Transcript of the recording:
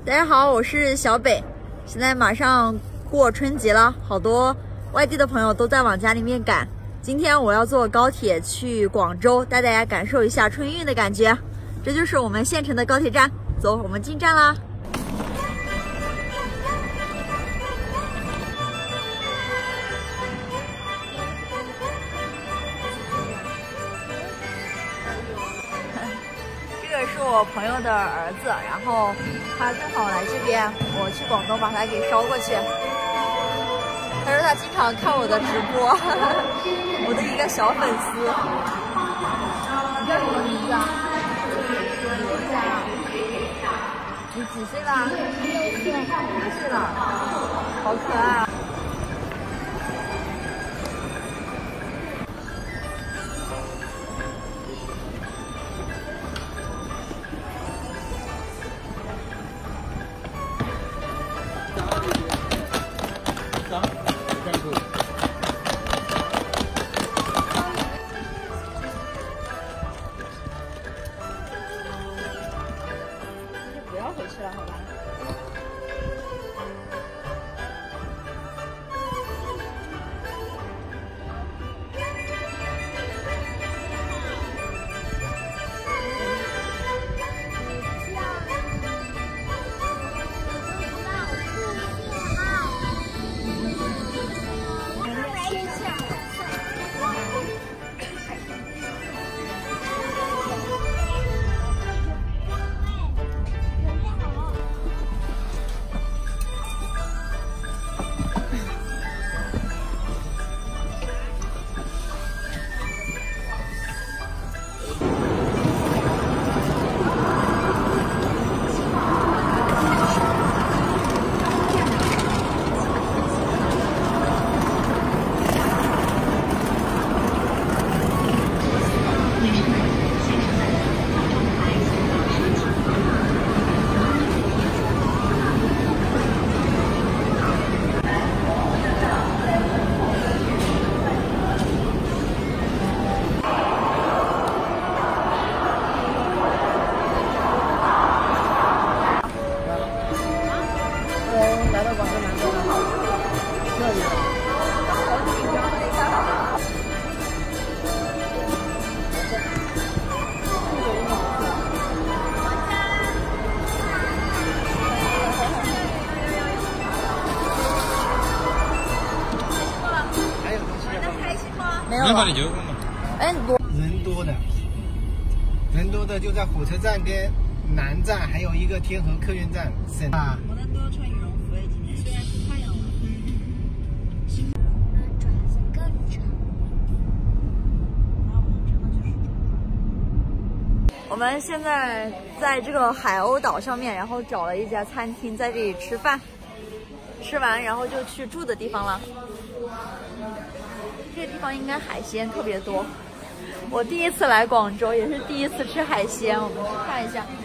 大家好，我是小北。现在马上过春节了，好多外地的朋友都在往家里面赶。今天我要坐高铁去广州，带大家感受一下春运的感觉。这就是我们县城的高铁站，走，我们进站啦。这个是我朋友的儿子，然后他正好来这边，我去广东把他给捎过去。他说他经常看我的直播，我的一个小粉丝。你叫什么名字啊？你几岁了？6岁了，好可爱啊！不要回去了，好吧？来到广州南站了，这里好紧张的一下。还有东西要吗？开心吗？没有了。哎，人多的就在火车站跟南站，还有一个天河客运站。我们都要穿羽绒服哎，今天虽然是太阳了。爪子更长。那我们真的就是我们现在在这个海鸥岛上面，然后找了一家餐厅在这里吃饭，吃完然后就去住的地方了。这个地方应该海鲜特别多。我第一次来广州，也是第一次吃海鲜，我们去看一下。